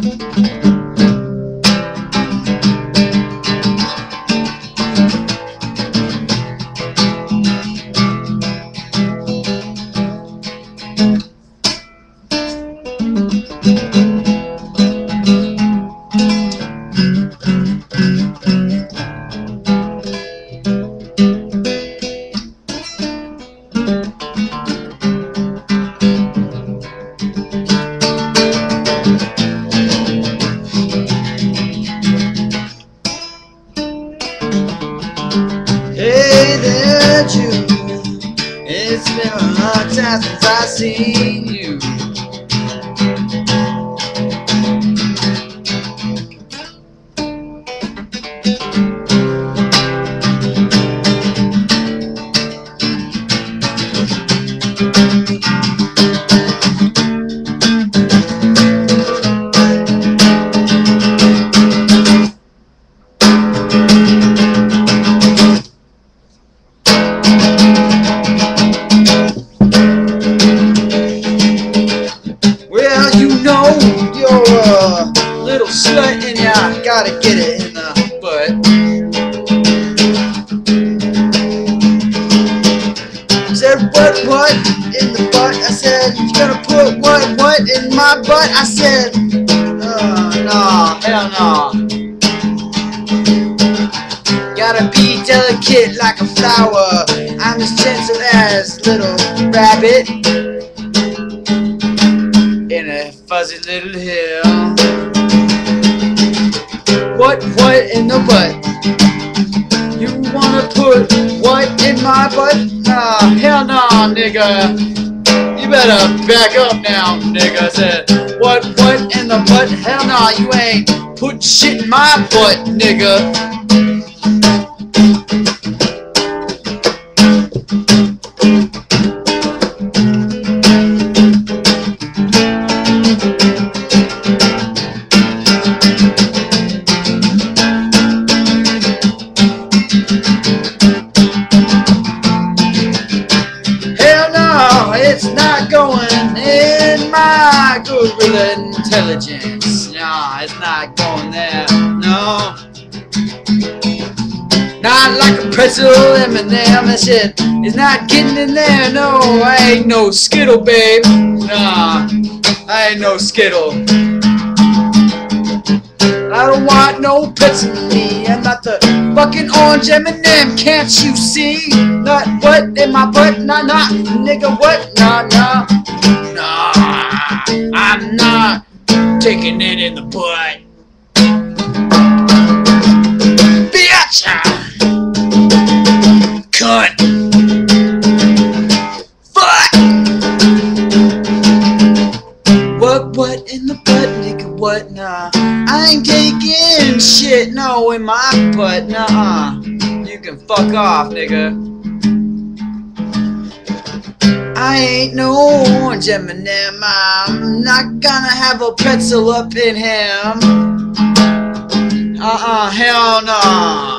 Hey there, Jude. It's been a long time since I've seen you. Well, you know you're a little slut and you gotta get it in the butt. I said what in the butt? I said you gonna put what in my butt? I said no, hell no. Gotta be delicate like a flower. I'm as gentle as little rabbit in a fuzzy little hill. What in the butt? You wanna put what in my butt? Nah, hell nah, nigga. You better back up now, nigga. I said, what in the butt? Hell nah, you ain't put shit in my butt, nigga. It's not going in my gorilla intelligence. No, it's not going there. No. Not like a pretzel M&M. That shit is not getting in there. No, I ain't no Skittle, babe. Nah, I ain't no Skittle. I don't want no pets in me. I'm not the fucking orange M&M. Can't you see? Not what in my butt? Nah, nigga, what? Nah. I'm not taking it in the butt. Bitch! Cunt! Fuck! What in the butt, nigga? What? Nah. I ain't taking shit, no, in my butt, nah. You can fuck off, nigga. I ain't no orange M&M. I'm not gonna have a pretzel up in him. Hell nah.